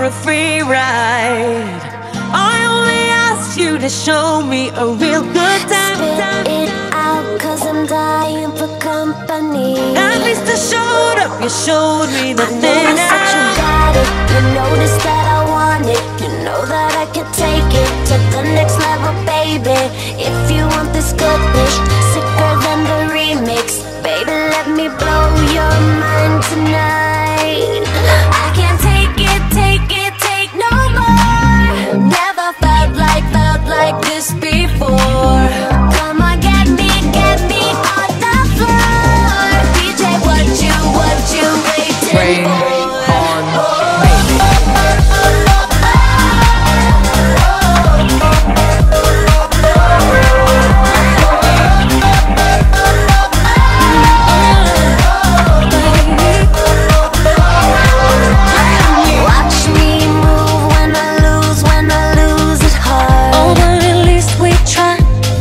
a free ride. I only asked you to show me a real good time. Spit it out, cause I'm dying for company. At least I showed up, you showed me the I thing. noticed that you got it, you noticed that I want it. You know that I could take it to the next level, baby. If you want this goodness, sicker than the remix, baby, let me blow your mind tonight. I can't take it, take no more. Never felt like this before. Come on, get me on the floor. DJ, what you waiting Rain for? on me. Watch me move when I lose it hard. Oh, but at least we try.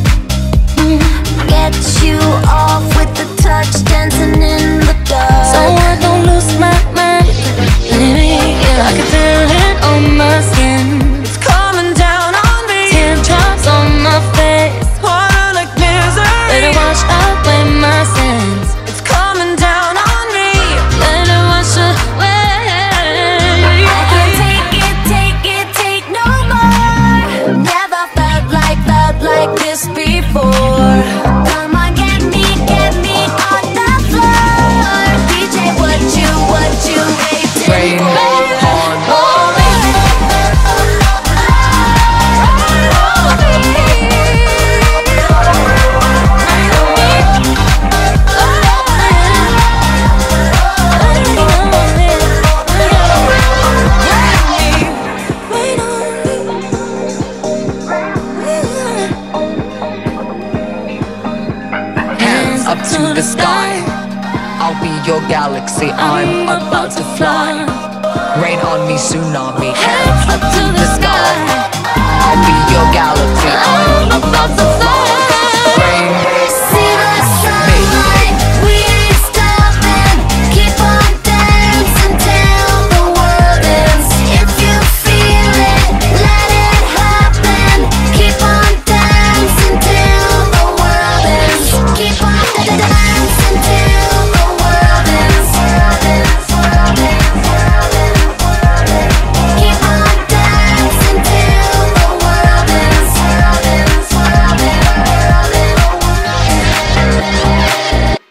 Get you off with the touch, dancing in the dark. So I don't lose my mind. I can feel it on my skin. It's coming down on me. Teardrops on my face. Water like misery. Let it wash away my sins. It's coming down on me. Let it wash away. I can't take no more. Never felt like this before. Come on, get me on the floor. DJ, what you waiting Rain for? on hands up to the sky. I'll be your galaxy, I'm about to fly. Rain on me, tsunami. Hands up to the sky. I'll be your galaxy, I'm about to fly. Rain